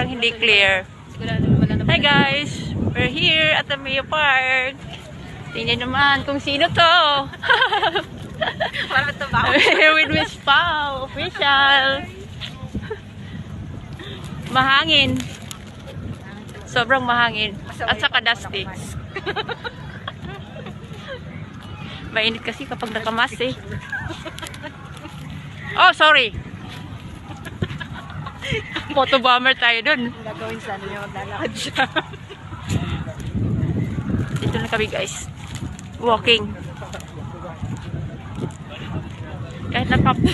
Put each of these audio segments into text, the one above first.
parang hindi clear. Hi guys! We're here at the Mia Park. Tingnan naman kung sino to. Here with Miss Pao, official. Mahangin. Sobrang mahangin. At saka dusty. Mainit kasi kapag nakamas eh. Oh, sorry. Photo bomber tayo dun. Gagawin sana niya, maglalakad siya. Dito na kami guys. Walking. Kahit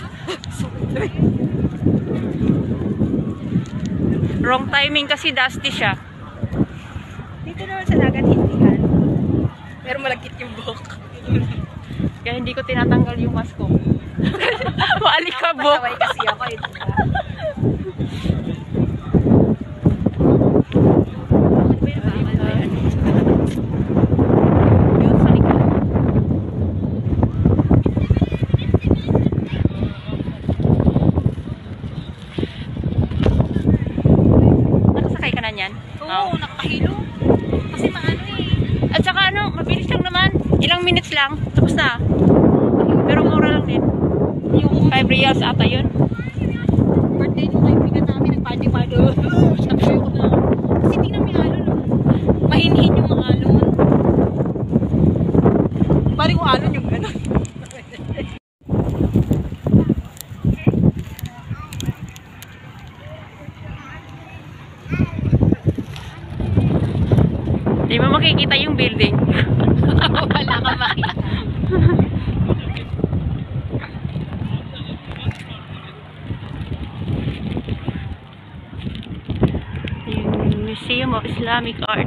wrong timing kasi dusty siya. Dito naman sa dagat hindi yan. Pero malagkit yung buhok. Kaya hindi ko tinatanggal yung mask ko. Maalikabok. Pasaway kasi ako eh. Nakasakay ka na niyan? Oo, nakahilo. Kasi maano eh. At saka ano, mabilis lang naman. Ilang minutes lang. Tapos na. Pero mura lang din. Yung 5 reals ata yun. Birthday nung kaibigan namin, nagpadi-pado. Sabi ko na. Kasi tingnan mo yung alon. Mahinhin yung mga alon. Parang yung alon yung gano'n. Di mo makikita yung building. Wala ka makita. Yung Museum of Islamic Art.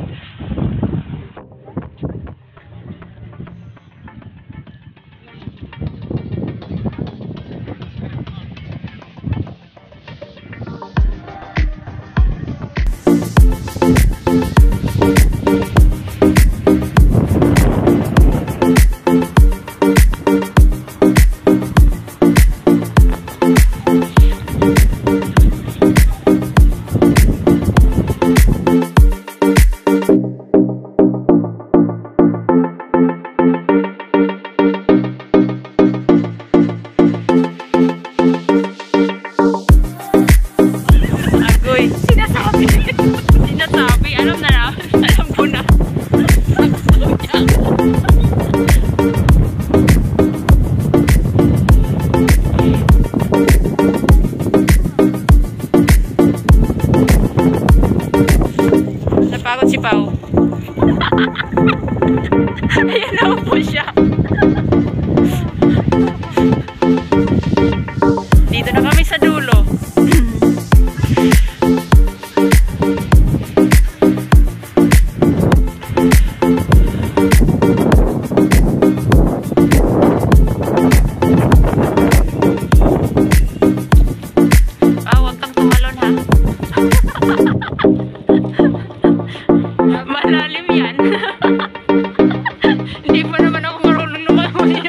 Sinasabi, alam na na. Alam ko na. Napagod si Pao. Ayan na po siya. Dito na kami sa dulo. Malalim yan. Hindi pa naman ako marunong lumangoy.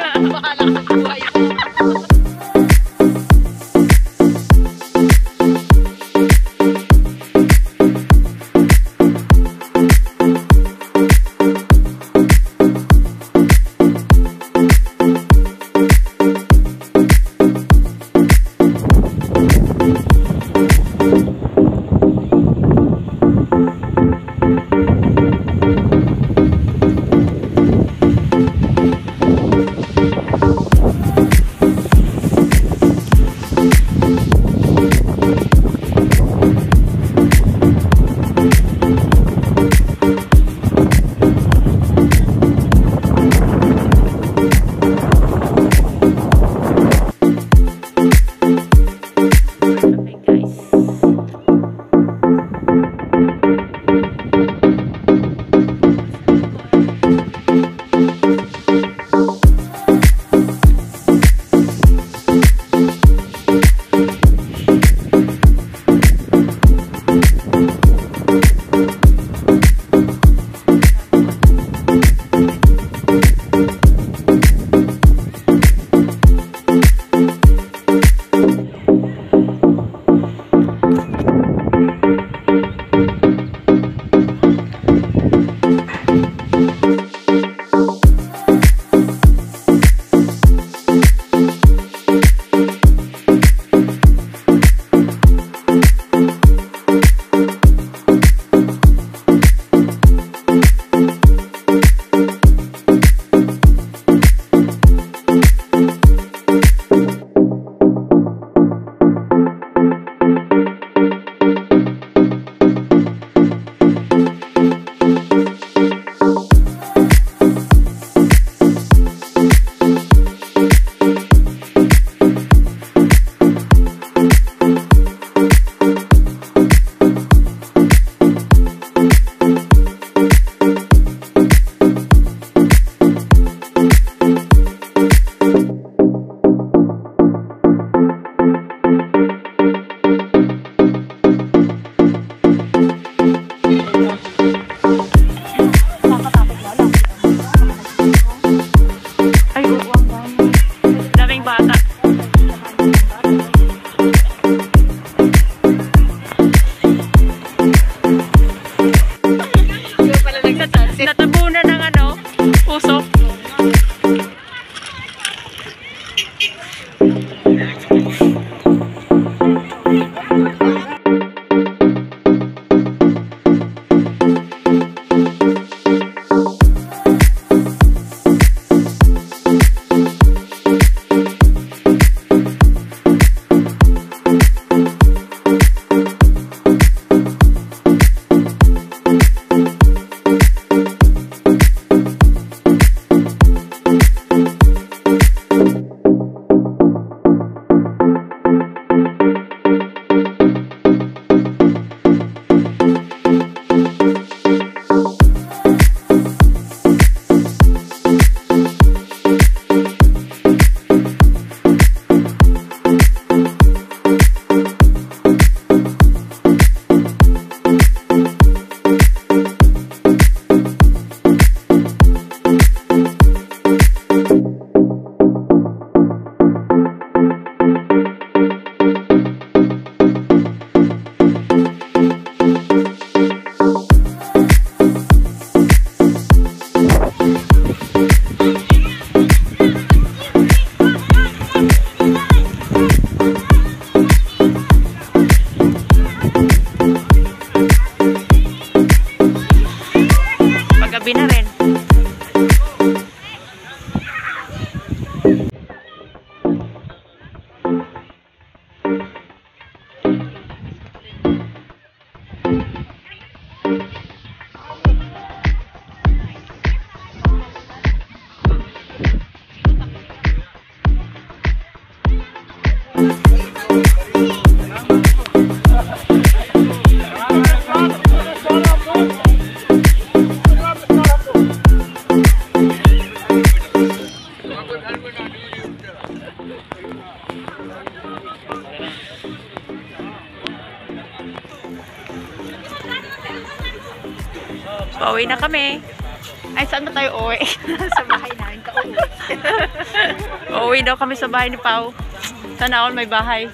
Pauwi na kami. Ay, saan na tayo uwi? Sa bahay namin ka uwi. Uuwi daw kami sa bahay ni Pao. Sana all may bahay.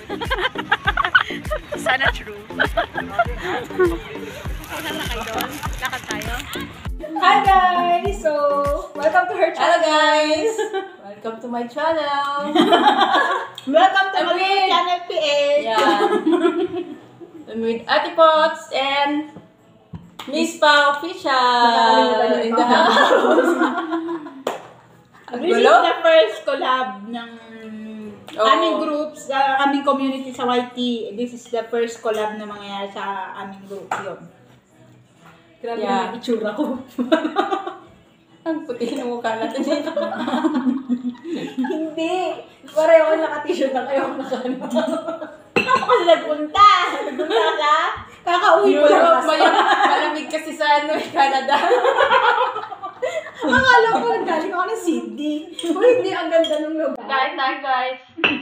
Sana true. Una na kayo doon. Lakad tayo. Hi guys! So, welcome to her Hello channel. guys! Welcome to my channel! Welcome to I'm my with- channel PH. Yeah. I'm with Ate Pots and Miss Pao Official Nakakalimutan in yung the Pao. house. Ang This is gulo? the first collab ng Oo. aming groups, aming community sa YT. This is the first collab na mangyayari sa aming group. Yun. Grabe Yeah. naman itsura ko. Ang puti ng mukha natin dito. Hindi. Pareho ko naka-t-shirt na kayo ako naka-ano. Ako kasi nagpunta. Nagpunta ka. Kakauwi ko lang kasi. Malamig kasi sa Canada. Akala ko nagaling ako ng Sydney. O hindi, ang ganda ng lugar. Guys,